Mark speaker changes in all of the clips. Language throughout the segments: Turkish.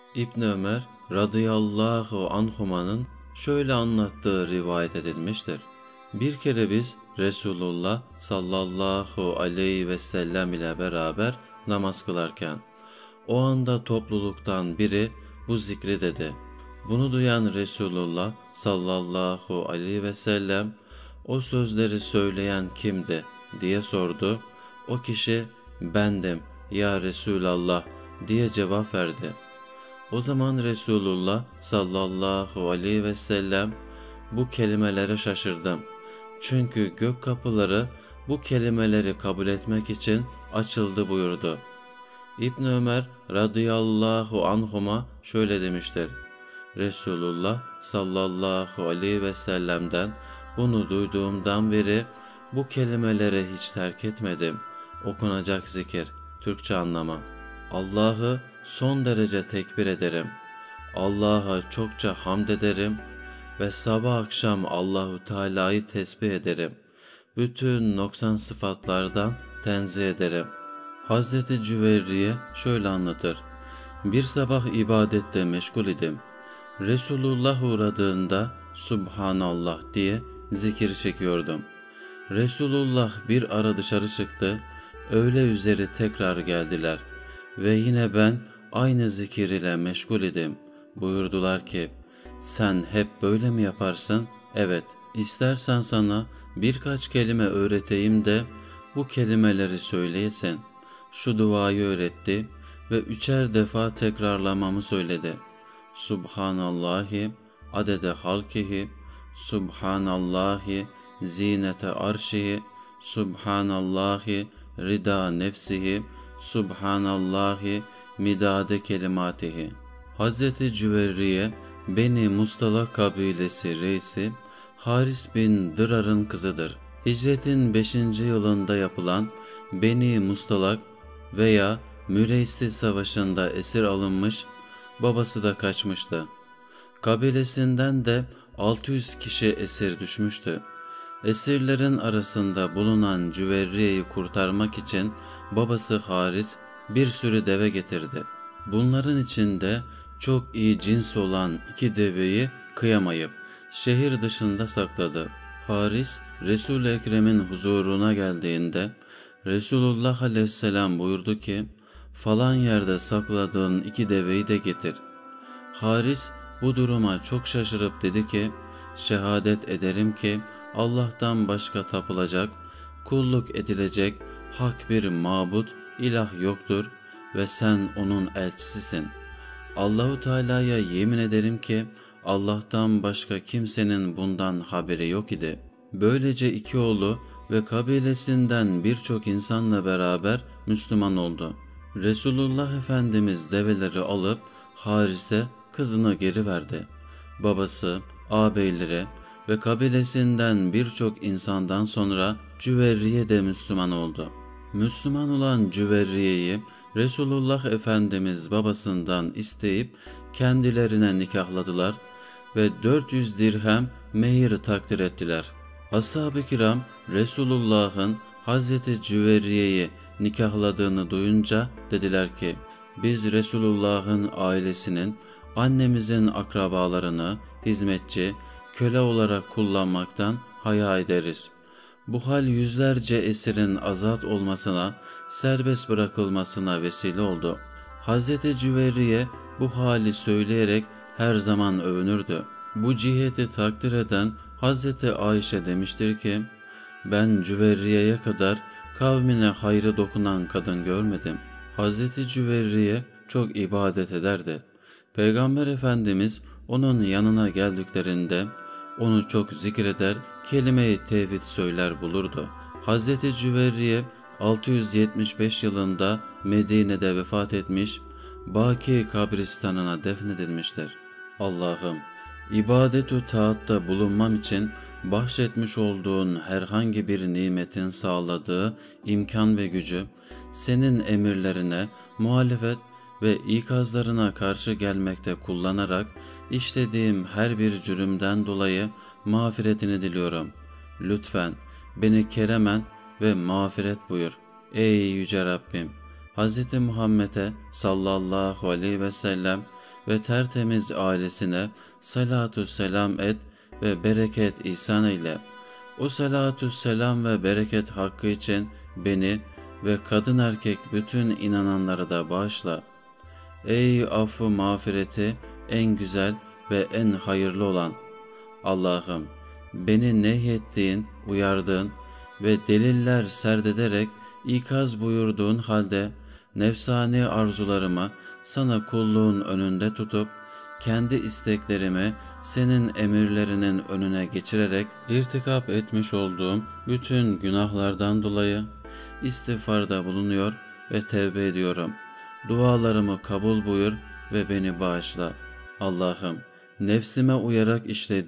Speaker 1: İbn Ömer radıyallahu anhuma'nın şöyle anlattığı rivayet edilmiştir. Bir kere biz Resulullah sallallahu aleyhi ve sellem ile beraber namaz kılarken o anda topluluktan biri bu zikri dedi. Bunu duyan Resulullah sallallahu aleyhi ve sellem o sözleri söyleyen kimdi diye sordu. O kişi bendim ya Resulallah diye cevap verdi. O zaman Resulullah sallallahu aleyhi ve sellem bu kelimelere şaşırdım. Çünkü gök kapıları bu kelimeleri kabul etmek için açıldı buyurdu. İbn Ömer radıyallahu anhuma şöyle demiştir. Resulullah sallallahu aleyhi ve sellem'den bunu duyduğumdan beri bu kelimeleri hiç terk etmedim. Okunacak zikir, Türkçe anlamı. Allah'ı son derece tekbir ederim. Allah'a çokça hamd ederim ve sabah akşam Allahu Teala'yı tesbih ederim. Bütün noksan sıfatlardan tenzih ederim. Hazreti Cüveyriye şöyle anlatır. Bir sabah ibadette meşgul idim. Resulullah uğradığında Subhanallah diye zikir çekiyordum. Resulullah bir ara dışarı çıktı. Öğle üzeri tekrar geldiler. Ve yine ben aynı zikir ile meşgul idim. Buyurdular ki, sen hep böyle mi yaparsın? Evet, istersen sana birkaç kelime öğreteyim de bu kelimeleri söyleyesin. Şu duayı öğretti ve 3'er defa tekrarlamamı söyledi. Subhanallahi adede halkihi, Subhanallahi zinete arşihi, Subhanallahi rida nefsihi, Subhanallahi midade kelimatihi. Hazreti Cüveyriye, Beni Mustalak kabilesi reisi Haris bin Dırar'ın kızıdır. Hicretin 5. yılında yapılan Beni Mustalak veya Müreysi Savaşı'nda esir alınmış, babası da kaçmıştı. Kabilesinden de 600 kişi esir düşmüştü. Esirlerin arasında bulunan Cüveyriye'yi kurtarmak için babası Haris bir sürü deve getirdi. Bunların içinde çok iyi cins olan 2 deveyi kıyamayıp şehir dışında sakladı. Haris, Resul-i Ekrem'in huzuruna geldiğinde Resulullah aleyhisselam buyurdu ki, falan yerde sakladığın 2 deveyi de getir. Haris bu duruma çok şaşırıp dedi ki, şehadet ederim ki Allah'tan başka tapılacak, kulluk edilecek hak bir mabut, ilah yoktur ve sen onun elçisisin. Allahu Teala'ya yemin ederim ki Allah'tan başka kimsenin bundan haberi yok idi. Böylece 2 oğlu ve kabilesinden birçok insanla beraber Müslüman oldu. Resulullah Efendimiz develeri alıp Haris'e kızını geri verdi. Babası, ağabeyleri ve kabilesinden birçok insandan sonra Cüveyriye de Müslüman oldu. Müslüman olan Cüveyriye'yi Resulullah Efendimiz babasından isteyip kendilerine nikahladılar ve 400 dirhem mehir takdir ettiler. Ashab-ı kiram Resulullah'ın Hazreti Cüveyriye'yi nikahladığını duyunca dediler ki, biz Resulullah'ın ailesinin, annemizin akrabalarını hizmetçi, köle olarak kullanmaktan haya ederiz. Bu hal yüzlerce esirin azat olmasına, serbest bırakılmasına vesile oldu. Hazreti Cüveyriye bu hali söyleyerek her zaman övünürdü. Bu ciheti takdir eden Hazreti Ayşe demiştir ki, ben Cüveyriye'ye kadar kavmine hayrı dokunan kadın görmedim. Hazreti Cüveyriye çok ibadet ederdi. Peygamber Efendimiz onun yanına geldiklerinde onu çok zikreder, kelime-i tevhid söyler bulurdu. Hazreti Cüveyriye 675 yılında Medine'de vefat etmiş, Baki kabristanına defnedilmiştir. Allah'ım, ibadet-ü taatta bulunmam için bahşetmiş olduğun herhangi bir nimetin sağladığı imkan ve gücü, senin emirlerine muhalefet ve ikazlarına karşı gelmekte kullanarak işlediğim her bir cürümden dolayı mağfiretini diliyorum. Lütfen beni keremen ve mağfiret buyur. Ey yüce Rabbim! Hz. Muhammed'e sallallahu aleyhi ve sellem ve tertemiz ailesine salatü selam et ve bereket ihsan eyle. O salatü selam ve bereket hakkı için beni ve kadın erkek bütün inananları da bağışla. Ey affı mağfireti en güzel ve en hayırlı olan Allah'ım, beni nehyettiğin, uyardığın ve deliller serdederek ikaz buyurduğun halde nefsani arzularımı sana kulluğun önünde tutup kendi isteklerimi senin emirlerinin önüne geçirerek irtikap etmiş olduğum bütün günahlardan dolayı istiğfarda bulunuyor ve tevbe ediyorum. Dualarımı kabul buyur ve beni bağışla. Allah'ım, nefsime uyarak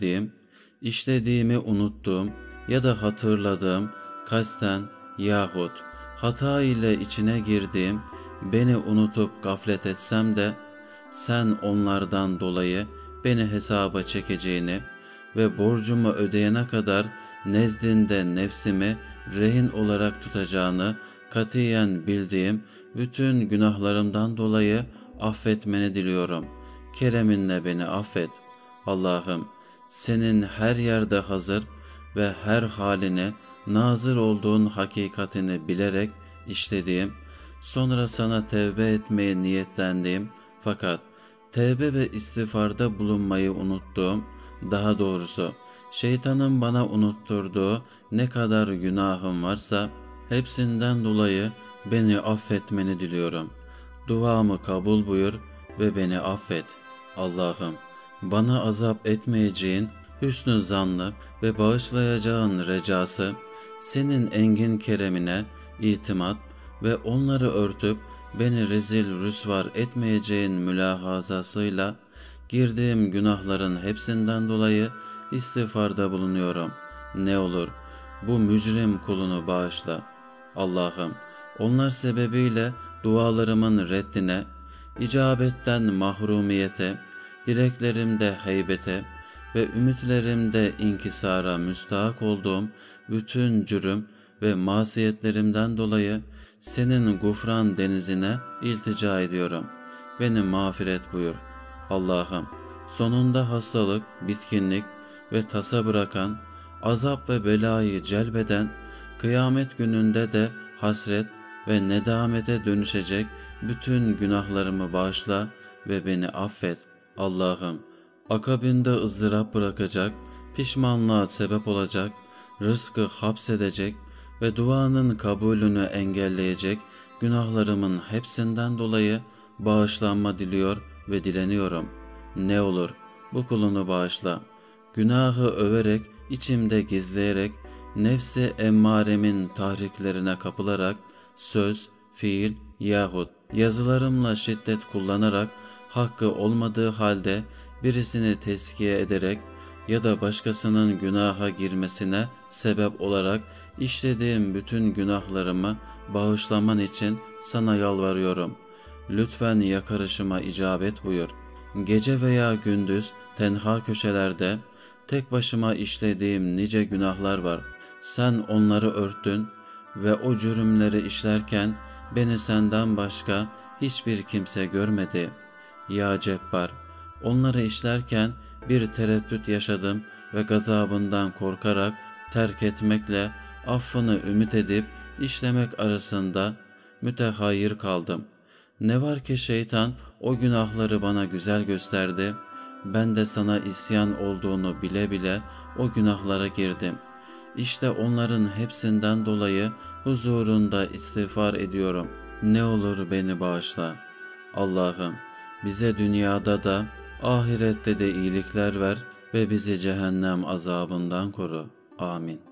Speaker 1: işlediğimi unuttuğum ya da hatırladığım, kasten yahut hata ile içine girdiğim, beni unutup gaflet etsem de sen onlardan dolayı beni hesaba çekeceğini ve borcumu ödeyene kadar nezdinde nefsimi rehin olarak tutacağını katiyen bildiğim bütün günahlarımdan dolayı affetmeni diliyorum. Kereminle beni affet. Allah'ım, senin her yerde hazır ve her haline nazır olduğun hakikatini bilerek işlediğim, sonra sana tevbe etmeye niyetlendiğim fakat tevbe ve istiğfarda bulunmayı unuttuğum, daha doğrusu şeytanın bana unutturduğu ne kadar günahım varsa hepsinden dolayı beni affetmeni diliyorum. Duamı kabul buyur ve beni affet. Allah'ım, bana azap etmeyeceğin hüsnü zanlı ve bağışlayacağın recası, senin engin keremine itimat ve onları örtüp beni rezil rüsvar etmeyeceğin mülahazasıyla girdiğim günahların hepsinden dolayı istiğfarda bulunuyorum. Ne olur bu mücrim kulunu bağışla. Allah'ım, onlar sebebiyle dualarımın reddine, icabetten mahrumiyete, dileklerimde heybete ve ümitlerimde inkisara müstahak olduğum bütün cürüm ve masiyetlerimden dolayı senin gufran denizine iltica ediyorum. Beni mağfiret buyur. Allah'ım, sonunda hastalık, bitkinlik ve tasa bırakan, azap ve belayı celbeden, kıyamet gününde de hasret ve nedamete dönüşecek bütün günahlarımı bağışla ve beni affet. Allah'ım, akabinde ızdırap bırakacak, pişmanlığa sebep olacak, rızkı hapsedecek ve duanın kabulünü engelleyecek günahlarımın hepsinden dolayı bağışlanma diliyor ve dileniyorum. Ne olur bu kulunu bağışla. Günahı överek, içimde gizleyerek, nefsi emmaremin tahriklerine kapılarak, söz, fiil yahut yazılarımla şiddet kullanarak, hakkı olmadığı halde birisini tezkiye ederek ya da başkasının günaha girmesine sebep olarak işlediğim bütün günahlarımı bağışlaman için sana yalvarıyorum. Lütfen yakarışıma icabet buyur. Gece veya gündüz tenha köşelerde tek başıma işlediğim nice günahlar var. Sen onları örttün ve o cürümleri işlerken beni senden başka hiçbir kimse görmedi. Ya Cebbar, onları işlerken bir tereddüt yaşadım ve gazabından korkarak terk etmekle affını ümit edip işlemek arasında mütehayyir kaldım. Ne var ki şeytan o günahları bana güzel gösterdi. Ben de sana isyan olduğunu bile bile o günahlara girdim. İşte onların hepsinden dolayı huzurunda istiğfar ediyorum. Ne olur beni bağışla. Allah'ım, bize dünyada da ahirette de iyilikler ver ve bizi cehennem azabından koru. Amin.